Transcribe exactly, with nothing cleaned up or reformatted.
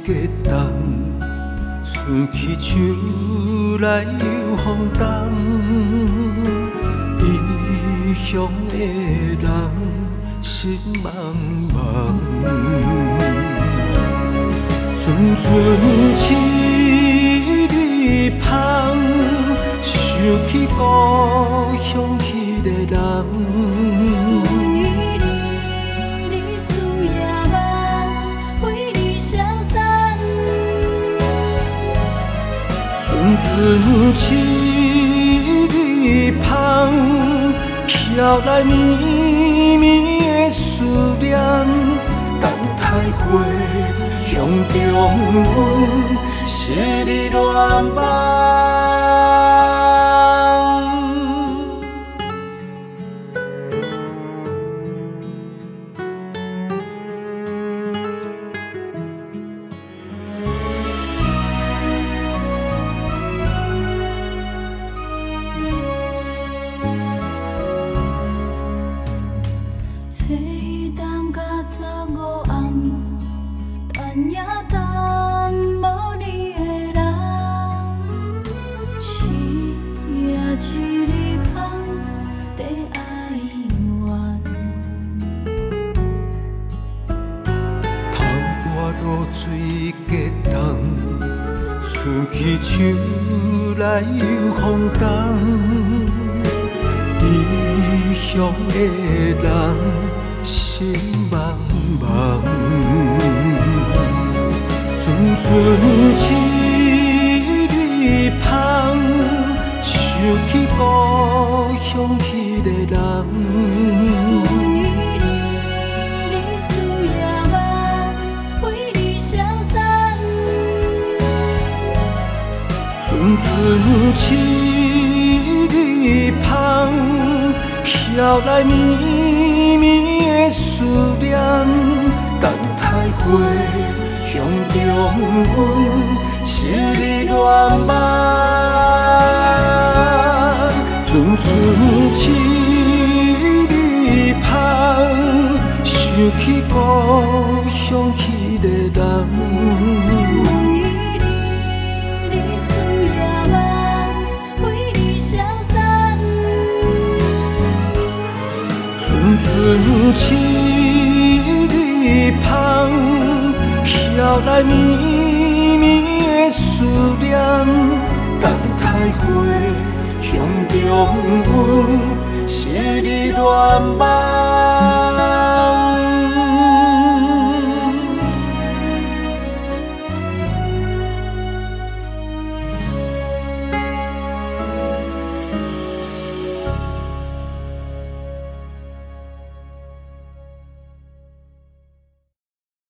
冬，春去秋来又风冬，异乡的人心茫茫。阵阵凄离香，想起故乡迄个人。阵凄离香，飘来绵绵的思念。等待花香中阮失你恋梦。 夜等无你的人，七夜一日香，地哀怨。 头我露水结冻，春去秋来又风冬。异乡的人心茫茫。阵阵凄离香，想起故乡迄个人。 为你思夜梦，为你相送。 阵阵凄离香，飘来绵绵的思念。等待花香中阮失你恋梦。阵阵凄离香，想起故乡迄个人。 为你思夜梦，为你相送。 阵阵凄离香，飘来绵绵的思念。等待花香中阮失你恋梦。